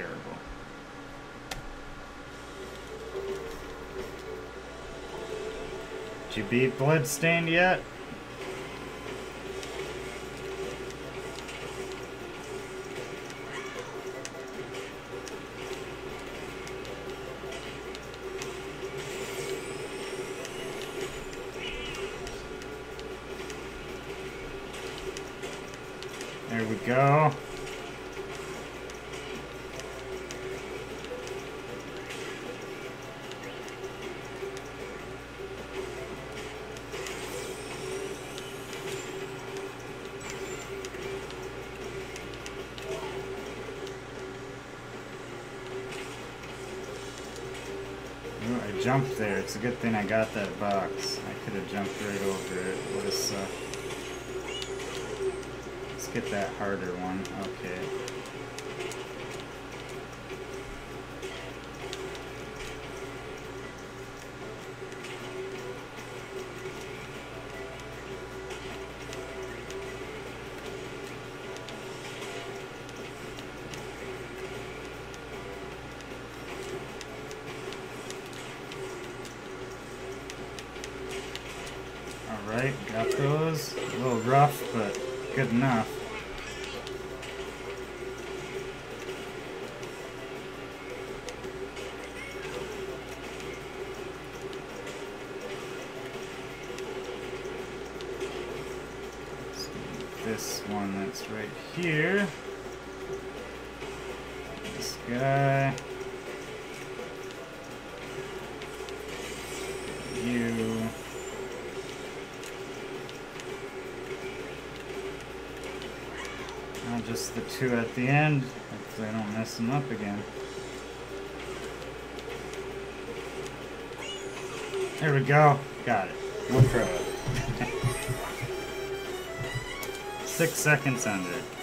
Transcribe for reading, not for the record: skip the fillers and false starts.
terrible. Did you beat Bloodstained yet? There we go. Ooh, I jumped there. It's a good thing I got that box. I could have jumped right over it. Would have sucked. Let's get that harder one. Okay. Alright, got those. A little rough, but good enough. This one that's right here. This guy. You. Now just the two at the end. Hopefully I don't mess them up again. There we go. Got it. No pro. 6 seconds under.